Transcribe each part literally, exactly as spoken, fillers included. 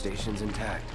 station's intact.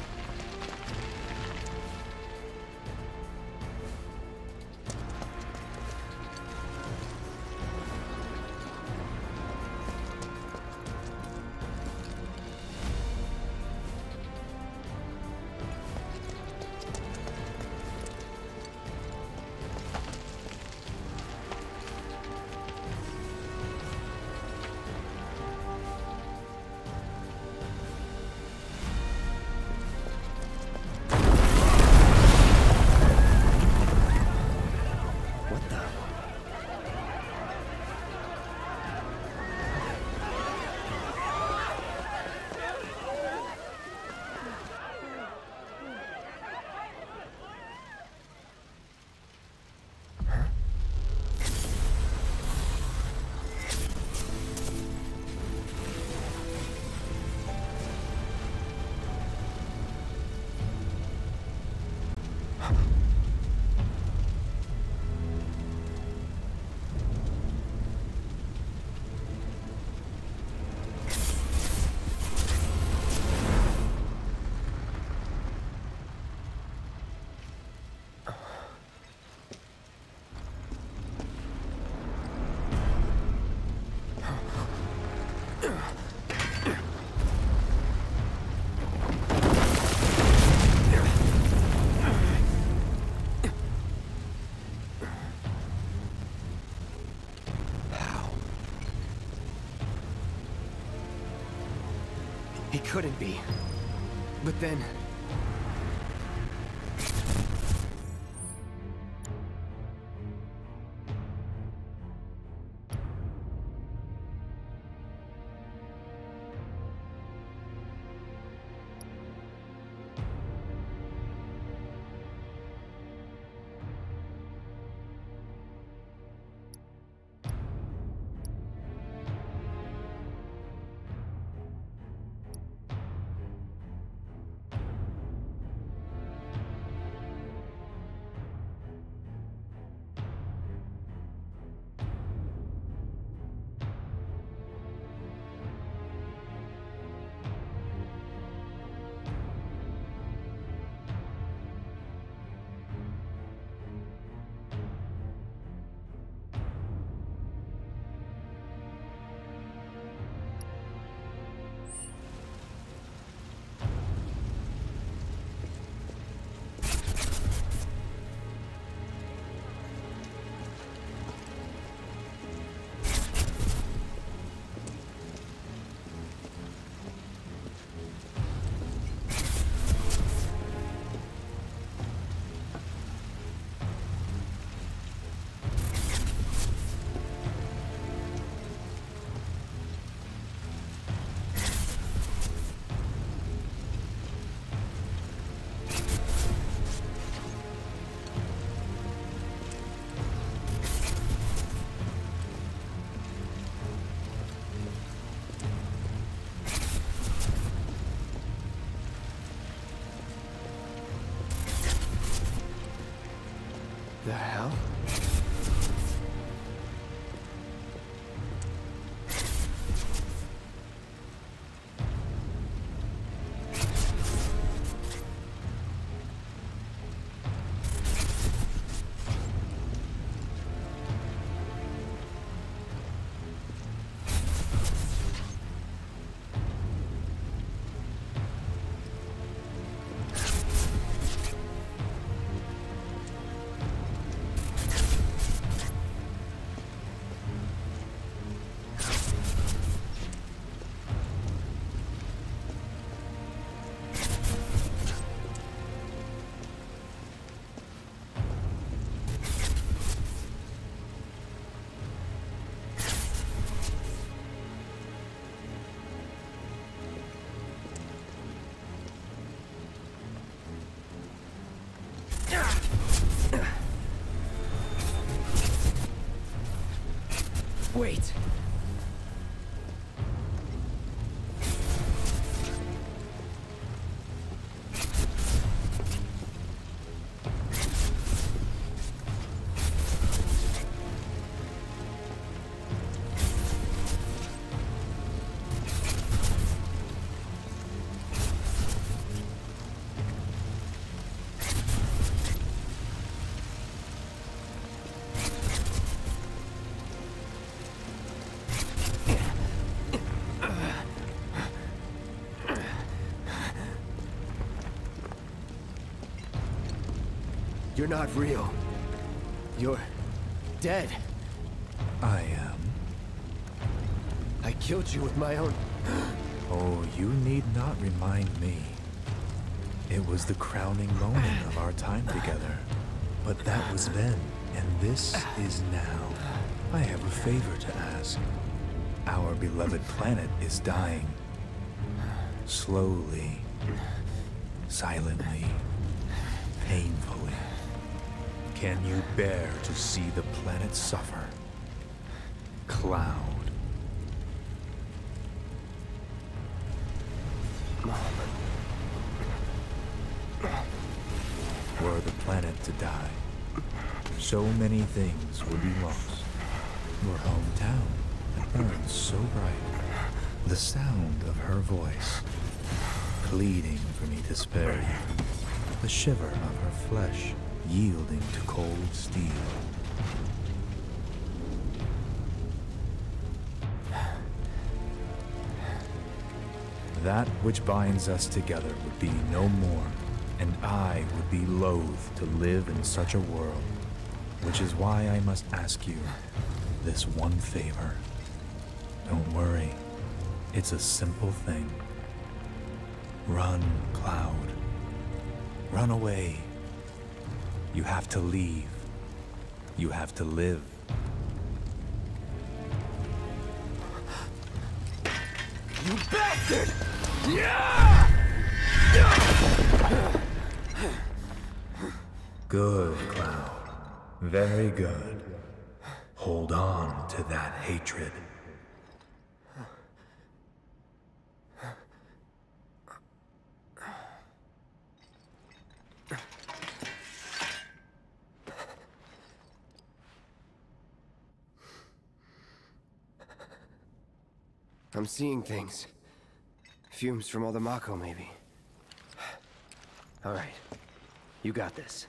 He couldn't be. But then... The hell? Wait. You're not real. You're dead. I am. I killed you with my own... Oh, you need not remind me. It was the crowning moment of our time together. But that was then, and this is now. I have a favor to ask. Our beloved planet is dying. Slowly. Silently. Painfully. Can you bear to see the planet suffer? Cloud. Were the planet to die, so many things would be lost. Your hometown that burns so bright. The sound of her voice, pleading for me to spare you. The shiver of her flesh, yielding to cold steel. That which binds us together would be no more, and I would be loath to live in such a world, which is why I must ask you this one favor. Don't worry, it's a simple thing. Run, Cloud. Run away. You have to leave. You have to live. You bastard! Yeah! Good, Cloud. Very good. Hold on to that hatred. I'm seeing things. Fumes from all the Mako, maybe. All right. You got this.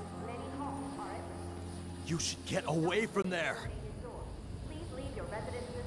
You should get away from there! Please leave your residence